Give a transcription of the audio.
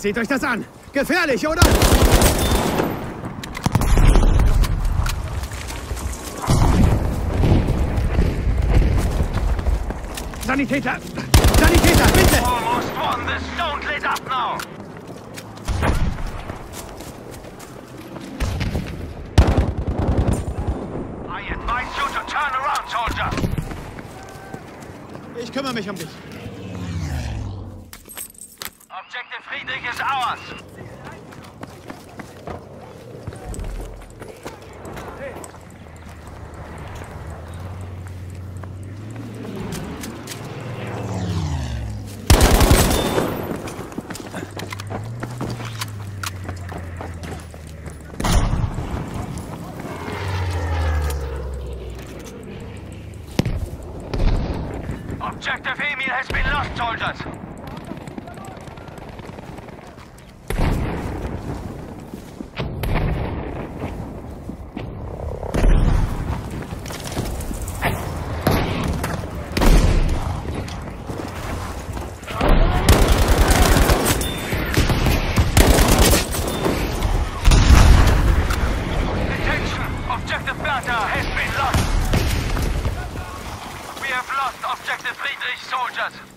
Seht euch das an! Gefährlich, oder? Sanitäter! Sanitäter, bitte! Almost won. The stone lit up now. I advise you to turn around, soldier. Ich kümmere mich um dich. Objective Friedrich is ours. Objective Emil has been lost, soldiers. Objective Friedrich, soldiers.